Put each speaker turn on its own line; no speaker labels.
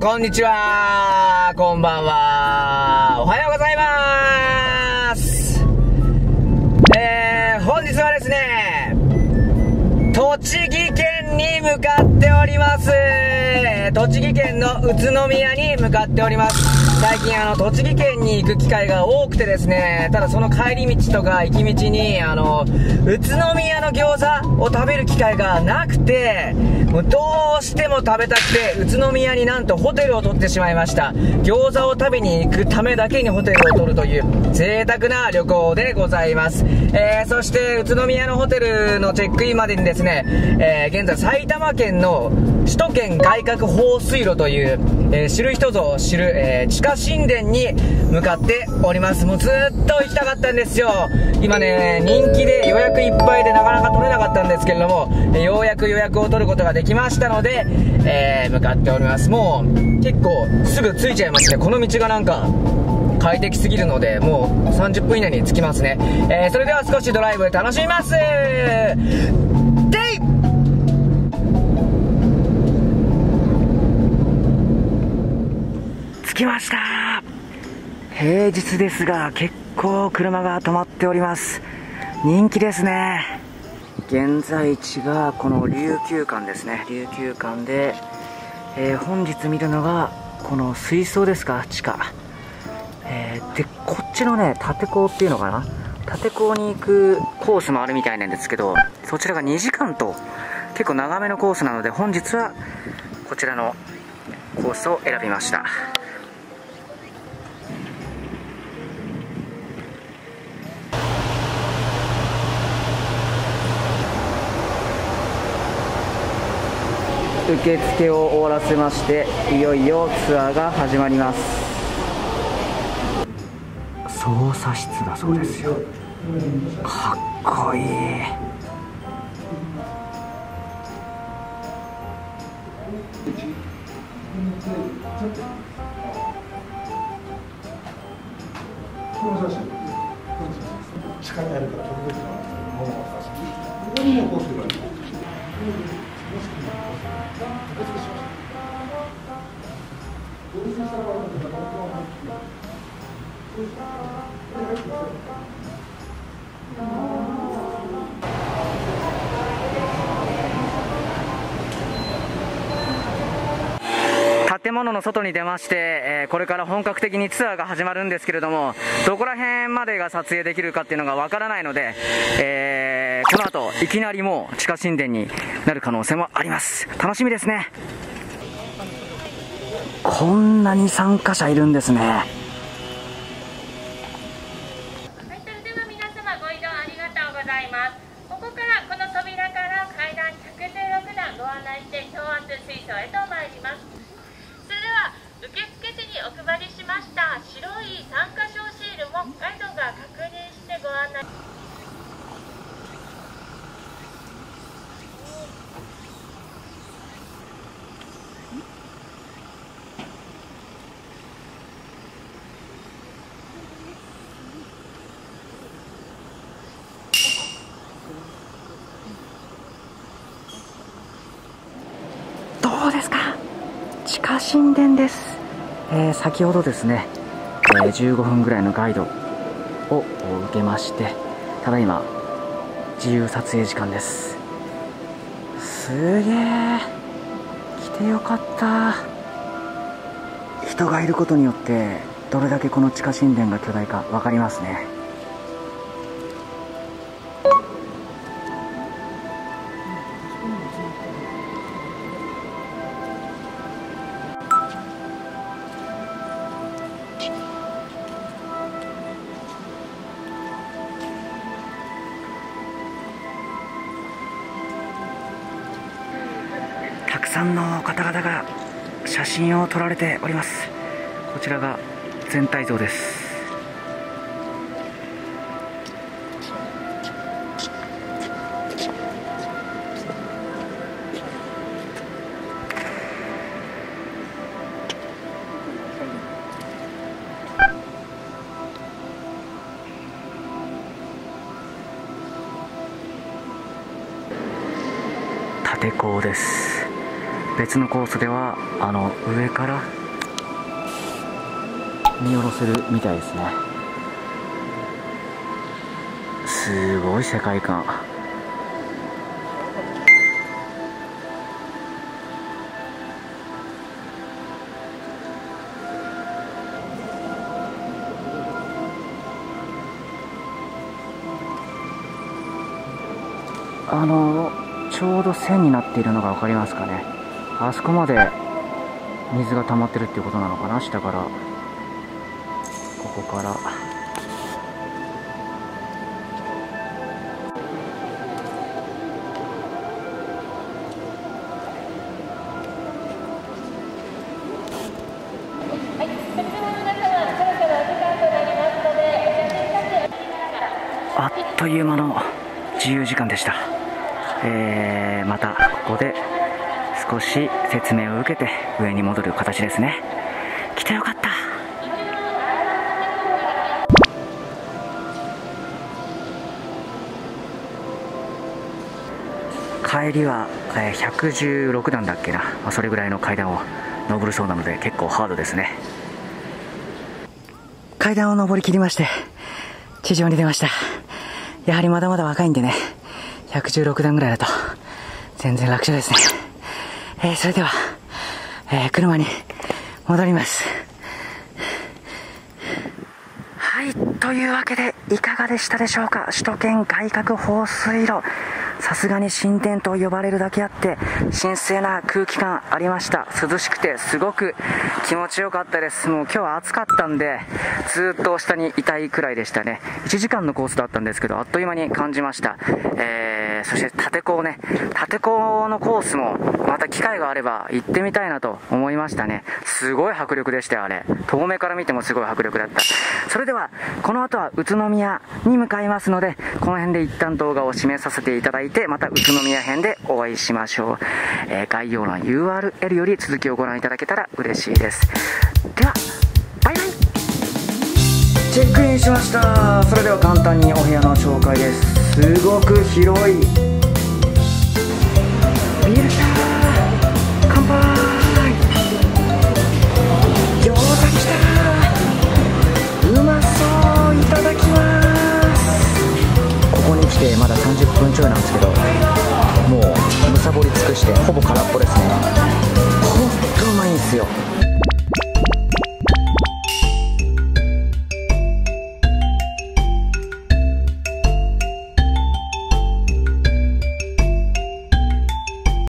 こんにちは、こんばんは、おはようございます。本日はですね、栃木県に向かっております。栃木県の宇都宮に向かっております。最近栃木県に行く機会が多くてですね、ただその帰り道とか行き道に宇都宮の餃子を食べる機会がなくて、もうどうしても食べたくて宇都宮になんとホテルを取ってしまいました。餃子を食べに行くためだけにホテルを取るという贅沢な旅行でございます。そして宇都宮のホテルのチェックインまでにですね、現在埼玉県の首都圏外郭放水路という、知る人ぞ知る、地下神殿に向かっております。もうずっと行きたかったんですよ。今ね、人気で予約いっぱいでなかなか取れなかったんですけれども、ようやく予約を取ることができましたので、向かっております。もう結構すぐ着いちゃいますね。この道がなんか快適すぎるので、もう30分以内に着きますね。それでは少しドライブ楽しみます。着きました。平日ですが結構車が止まっております。人気ですね。現在地がこの琉球館ですね。琉球館で、本日見るのがこの水槽ですか、地下、でこっちのね立港っていうのかな、立港に行くコースもあるみたいなんですけど、そちらが2時間と結構長めのコースなので、本日はこちらのコースを選びました。受付を終わらせまして、いよいよツアーが始まります。操作室だそうですよ。かっこいい。
この写真、地下にあるから特別なものを渡す。ここにもこうすればいい。
建物の外に出まして、これから本格的にツアーが始まるんですけれども、どこら辺までが撮影できるかっていうのがわからないので、この後いきなりもう地下神殿になる可能性もあります。楽しみですね。こんなに参加者いるんですね。
はい、それでは皆様ご移動ありがとうございます。ここからこの扉から階段116段ご案内して超圧水槽へと参ります。それでは受付時にお配りしました白い参加証シールもガイドが確認してご案内。
どうですか、地下神殿です。先ほどですね、15分ぐらいのガイドを受けまして、ただいま自由撮影時間です。すげえ、来てよかった。人がいることによってどれだけこの地下神殿が巨大か分かりますね。たくさんの方々が写真を撮られております。こちらが全体像です。立港です。 別のコースでは上から見下ろせるみたいですね。すごい世界観。ちょうど線になっているのが分かりますかね。あそこまで水が溜まってるっていうことなのかな。下からここからあっという間の自由時間でした。またここで少し説明を受けて上に戻る形ですね。来てよかった。帰りは116段だっけな、それぐらいの階段を登るそうなので結構ハードですね。階段を登り切りまして地上に出ました。やはりまだまだ若いんでね、116段ぐらいだと全然楽勝ですね。それでは、車に戻ります。はい、というわけでいかがでしたでしょうか。首都圏外郭放水路、さすがに新店と呼ばれるだけあって神聖な空気感ありました。涼しくてすごく気持ちよかったです。もう今日は暑かったんでずっと下にいたいくらいでしたね。1時間のコースだったんですけどあっという間に感じました。そして立子のコースもまた機会があれば行ってみたいなと思いましたね。すごい迫力でしたよ。あれ遠目から見てもすごい迫力だった。それではこの後は宇都宮に向かいますので、この辺で一旦動画を締めさせていただいて、また宇都宮編でお会いしましょう。概要欄 URL より続きをご覧いただけたら嬉しいです。ではバイバイ。チェックインしました。それでは簡単にお部屋の紹介です。すごく広い。ビール来たー、乾杯。餃子来たー、うまそう、いただきます。ここに来てまだ30分ちょいなんですけど、もうむさぼり尽くしてほぼ空っぽですね。ほんとうまいんですよ。